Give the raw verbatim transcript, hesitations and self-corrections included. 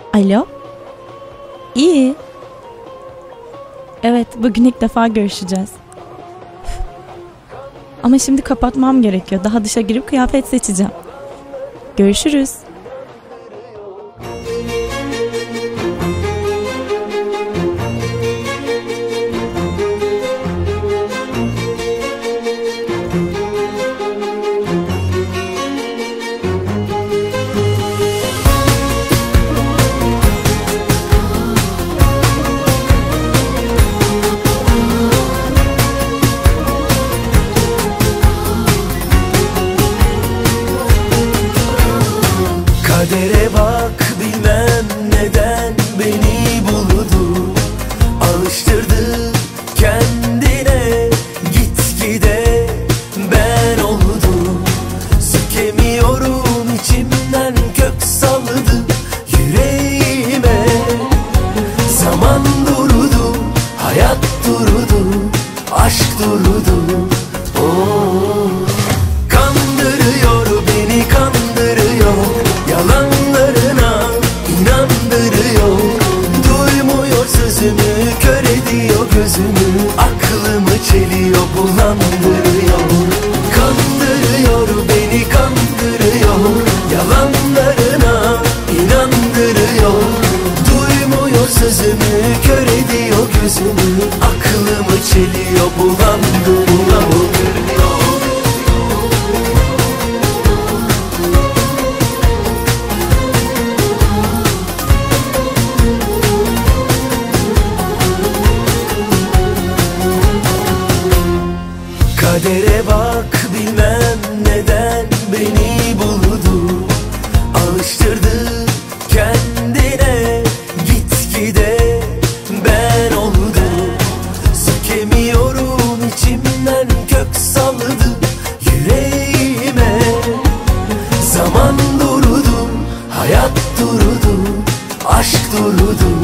Alo? İyi. Evet, bugün ilk defa görüşeceğiz. Ama şimdi kapatmam gerekiyor. Daha dışa girip kıyafet seçeceğim. Görüşürüz. Kadere bak, bilmem neden beni buldu, alıştırdı kendine, gitgide ben oldum. Sökemiyorum, içimden kök salladı yüreğime. Zaman durdu, hayat durdu, aşk durdu. Oh. Kandırıyor beni, kandırıyor, yalanlarına inandırıyor. Duymuyor sözümü, kör ediyor gözümü, aklımı çeliyor, bulandırıyor. Kandırıyor beni, kandırıyor, yalanlarına inandırıyor. Duymuyor sözümü, kör ediyor gözümü, aklımı çeliyor, bulandırıyor. Kadere bak, bilmem neden beni buldu, alıştırdı kendine, gitgide ben oldum. Sökemiyorum, içimden kök salladı yüreğime. Zaman durdu, hayat durdu, aşk durdu.